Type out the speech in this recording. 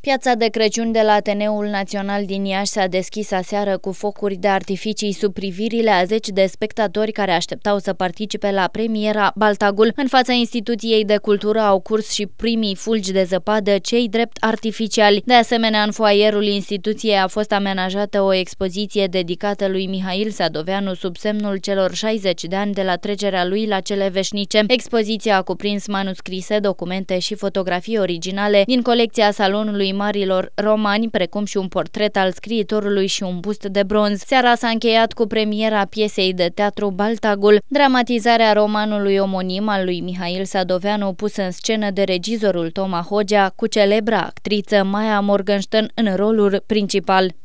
Piața de Crăciun de la Ateneul Național din Iași s-a deschis aseară cu focuri de artificii sub privirile a zeci de spectatori care așteptau să participe la premiera Baltagul. În fața instituției de cultură au curs și primii fulgi de zăpadă, cei drept artificiali. De asemenea, în foaierul instituției a fost amenajată o expoziție dedicată lui Mihail Sadoveanu sub semnul celor 60 de ani de la trecerea lui la cele veșnice. Expoziția a cuprins manuscrise, documente și fotografii originale din colecția Salonului Marilor Romani, precum și un portret al scriitorului și un bust de bronz. Seara s-a încheiat cu premiera piesei de teatru Baltagul, dramatizarea romanului omonim al lui Mihail Sadoveanu, pus în scenă de regizorul Toma Hogea, cu celebra actriță Maia Morgenstern în rolul principal.